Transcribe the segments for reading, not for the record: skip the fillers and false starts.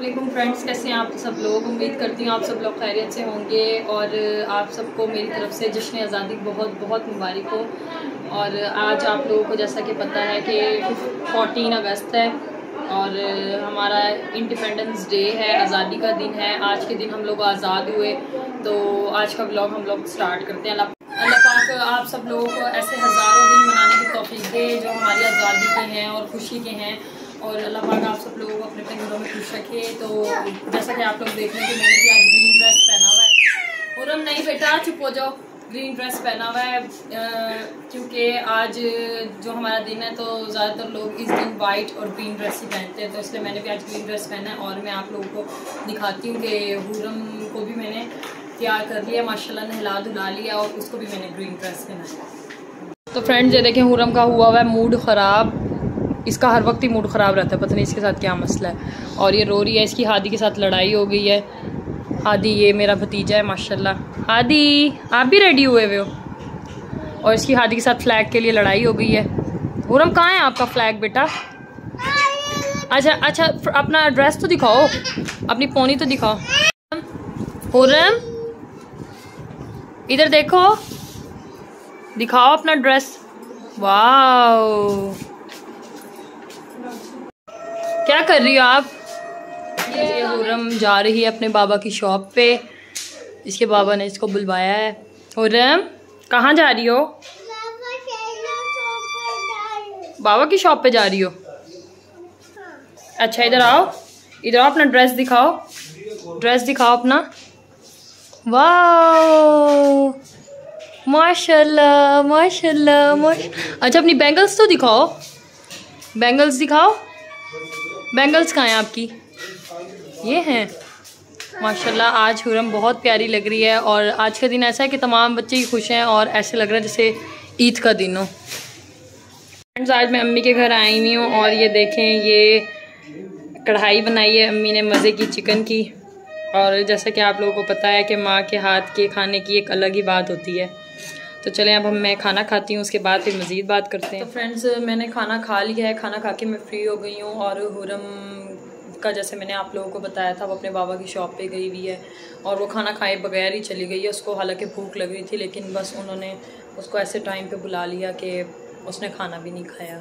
वालेकुम फ्रेंड्स, कैसे हैं आप सब लोग। उम्मीद करती हूँ आप सब लोग खैरियत से होंगे और आप सबको मेरी तरफ से जश्न आज़ादी बहुत बहुत मुबारक हो। और आज आप लोगों को जैसा कि पता है कि 14 अगस्त है और हमारा इंडिपेंडेंस डे है, आज़ादी का दिन है। आज के दिन हम लोग आज़ाद हुए, तो आज का व्लॉग हम लोग स्टार्ट करते हैं। अल्लाह पाक आप सब लोगों को ऐसे हज़ारों दिन मनाने की तौफीक दे जो हमारी आज़ादी के हैं और खुशी के हैं, और अल्लाह पाक आप सब लोगों को अपने अपने घरों में खुश रखे। तो जैसा कि आप लोग देख रहे हैं कि मैंने भी आज ग्रीन ड्रेस पहना हुआ है। पूरम नहीं बेटा चुप हो जाओ, ग्रीन ड्रेस पहना हुआ है क्योंकि आज जो हमारा दिन है तो ज़्यादातर लोग इस दिन वाइट और ग्रीन ड्रेस ही पहनते हैं, तो इसलिए मैंने भी आज ग्रीन ड्रेस पहना है। और मैं आप लोगों को दिखाती हूँ कि हुरम को भी मैंने तैयार कर लिया माशाल्लाह, नहला धुला लिया और उसको भी मैंने ग्रीन ड्रेस पहना है। तो फ्रेंड्स ये देखें, हुरम का हुआ है मूड ख़राब। इसका हर वक्त ही मूड ख़राब रहता है, पता नहीं इसके साथ क्या मसला है। और ये रो रही है, इसकी हादी के साथ लड़ाई हो गई है। हादी ये मेरा भतीजा है माशाल्लाह। हादी आप भी रेडी हुए हुए हो, और इसकी हादी के साथ फ्लैग के लिए लड़ाई हो गई है। हुरम कहाँ है आपका फ्लैग बेटा? अच्छा अपना ड्रेस तो दिखाओ, अपनी पोनी तो दिखाओ। हुरम इधर देखो, दिखाओ अपना ड्रेस। वाओ क्या कर रही हो आप? ये हुरम जा रही है अपने बाबा की शॉप पे, इसके बाबा ने इसको बुलवाया है। हुरम कहाँ जा रही हो? बाबा की शॉप पे जा रही हो? अच्छा इधर आओ, इधर आओ, अपना ड्रेस दिखाओ, ड्रेस दिखाओ अपना। वाह माशाल्लाह माशाल्लाह अच्छा अपनी बैंगल्स तो दिखाओ, बैंगल्स दिखाओ। बैंगल्स कहाँ हैं आपकी? ये हैं माशाल्लाह। आज हुरम बहुत प्यारी लग रही है और आज का दिन ऐसा है कि तमाम बच्चे ही खुश हैं और ऐसे लग रहा है जैसे ईद का दिन हो। फ्रेंड्स आज मैं अम्मी के घर आई हुई हूँ और ये देखें, ये कढ़ाई बनाई है अम्मी ने मज़े की चिकन की। और जैसा कि आप लोगों को पता है कि माँ के हाथ के खाने की एक अलग ही बात होती है। तो चलें अब मैं खाना खाती हूँ, उसके बाद फिर मज़ीद बात करते हैं। तो फ्रेंड्स मैंने खाना खा लिया है, खाना खा के मैं फ्री हो गई हूँ। और हुरम का जैसे मैंने आप लोगों को बताया था वो अपने बाबा की शॉप पे गई हुई है और वो खाना खाए बगैर ही चली गई है। उसको हालांकि भूख लग रही थी, लेकिन बस उन्होंने उसको ऐसे टाइम पे बुला लिया कि उसने खाना भी नहीं खाया।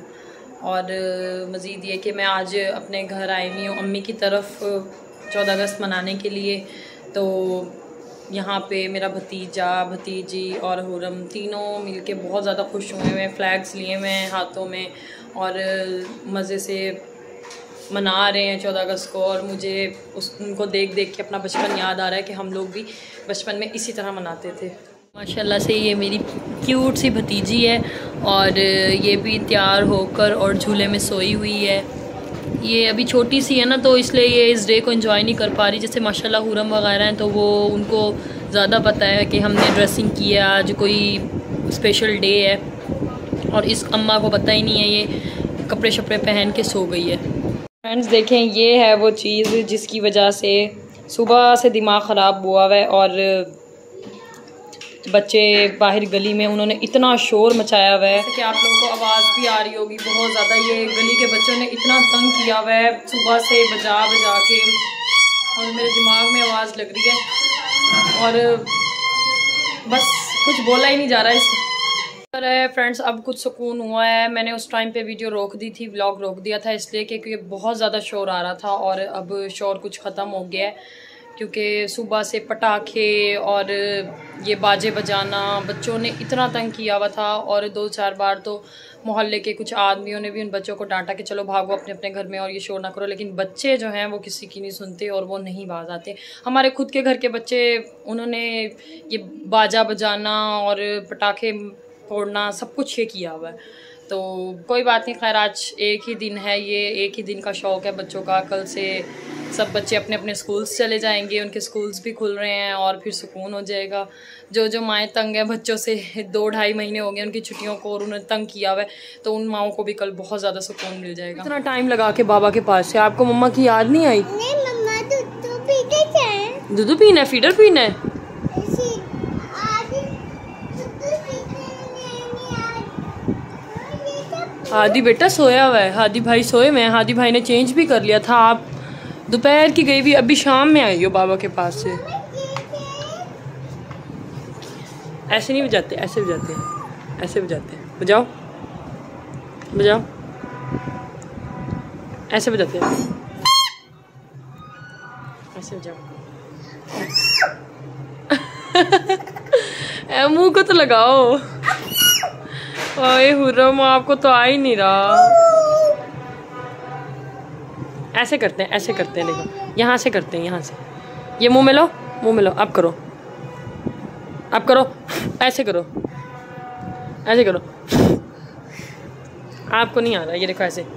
और मज़ीद ये कि मैं आज अपने घर आई हुई हूँ अम्मी की तरफ 14 अगस्त मनाने के लिए। तो यहाँ पे मेरा भतीजा भतीजी और हुरम तीनों मिलके बहुत ज़्यादा खुश हुए हैं, फ्लैग्स लिए हुए हैं हाथों में और मज़े से मना रहे हैं 14 अगस्त को। और मुझे उनको देख देख के अपना बचपन याद आ रहा है कि हम लोग भी बचपन में इसी तरह मनाते थे। माशाल्लाह से ये मेरी क्यूट सी भतीजी है और ये भी तैयार होकर और झूले में सोई हुई है। ये अभी छोटी सी है ना, तो इसलिए ये इस डे को एंजॉय नहीं कर पा रही। जैसे माशाल्लाह हुरम वगैरह हैं तो वो उनको ज़्यादा पता है कि हमने ड्रेसिंग की है, आज कोई स्पेशल डे है। और इस अम्मा को पता ही नहीं है, ये कपड़े शपड़े पहन के सो गई है। फ्रेंड्स देखें, ये है वो चीज़ जिसकी वजह से सुबह से दिमाग ख़राब हुआ है। और बच्चे बाहर गली में उन्होंने इतना शोर मचाया हुआ है कि आप लोगों को आवाज़ भी आ रही होगी बहुत ज़्यादा। ये गली के बच्चों ने इतना तंग किया हुआ है सुबह से बजा के, और मेरे दिमाग में आवाज़ लग रही है और बस कुछ बोला ही नहीं जा रहा है इस। फ्रेंड्स अब कुछ सुकून हुआ है। मैंने उस टाइम पे वीडियो रोक दी थी, व्लॉग रोक दिया था इसलिए क्योंकि बहुत ज़्यादा शोर आ रहा था। और अब शोर कुछ ख़त्म हो गया है क्योंकि सुबह से पटाखे और ये बाजे बजाना बच्चों ने इतना तंग किया हुआ था। और 2-4 बार तो मोहल्ले के कुछ आदमियों ने भी उन बच्चों को डांटा कि चलो भागो अपने अपने घर में और ये शोर ना करो, लेकिन बच्चे जो हैं वो किसी की नहीं सुनते और वो नहीं बाज आते। हमारे खुद के घर के बच्चे, उन्होंने ये बाजा बजाना और पटाखे फोड़ना सब कुछ ये किया हुआ है। तो कोई बात नहीं, खैर आज एक ही दिन है, ये एक ही दिन का शौक़ है बच्चों का। कल से सब बच्चे अपने अपने स्कूल्स चले जाएंगे, उनके स्कूल्स भी खुल रहे हैं और फिर सुकून हो जाएगा। जो माएँ तंग है बच्चों से, 2-2.5 महीने हो गए उनकी छुट्टियों को और उन्होंने तंग किया हुआ है, तो उन माओं को भी कल बहुत ज़्यादा सुकून मिल जाएगा। इतना टाइम लगा के बाबा के पास से आपको मम्मा की याद नहीं आई? नहीं मम्मा, दूध पीना है, फीडर पीना है। हादी बेटा सोया हुआ है, हादी भाई सोए हुए हैं। हादी भाई ने चेंज भी कर लिया था, आप दोपहर की गई भी, अभी शाम में आई हो बाबा के पास से। ऐसे नहीं बजाते, ऐसे बजाते हैं, ऐसे बजाते हैं। बजाओ बजाओ, ऐसे बजाते हैं, ऐसे बजाओ। मुंह को तो लगाओ। ओए हुर्रम, आपको तो आ ही नहीं रहा। ऐसे करते हैं, ऐसे करते हैं, देखो यहाँ से करते हैं, यहाँ से। ये मुंह में लो, मुंह में लो। अब करो, अब करो, ऐसे करो, ऐसे करो। आपको नहीं आ रहा, ये देखो ऐसे।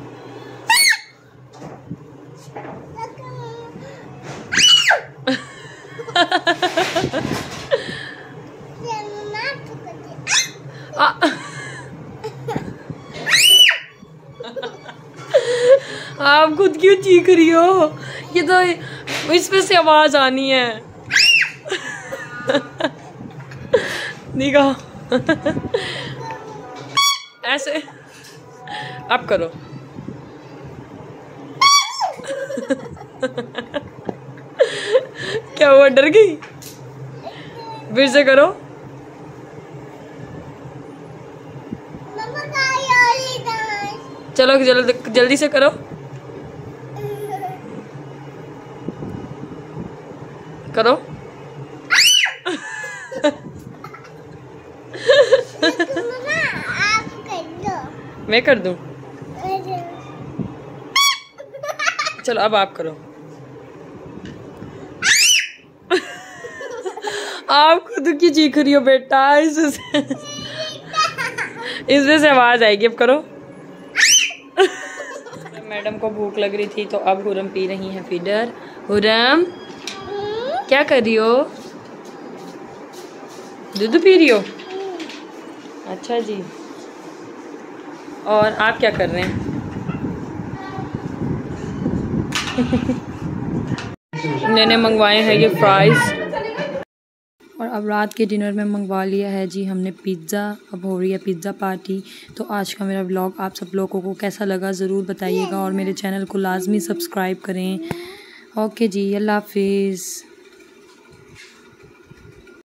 आप खुद क्यों चीख रही हो? ये तो इसमें से आवाज आनी है। देखो ऐसे। अब करो। क्या हुआ, डर गई? फिर से करो। चलो जल्दी से करो, करो। मैं कर दूं? चलो अब आप करो। आप खुद की चीख रही हो बेटा, इसमें से आवाज आएगी। अब करो। मैडम को भूख लग रही थी तो अब हुरम पी रही हैं फीडर। हुरम क्या कर रही हो? दूध पी रही हो? अच्छा जी। और आप क्या कर रहे हैं? मैंने मंगवाए हैं ये फ्राइज। और अब रात के डिनर में मंगवा लिया है जी हमने पिज़्ज़ा। अब हो रही है पिज़्ज़ा पार्टी। तो आज का मेरा व्लॉग आप सब लोगों को कैसा लगा ज़रूर बताइएगा और मेरे चैनल को लाजमी सब्सक्राइब करें। ओके जी, अल्लाह हाफिज़।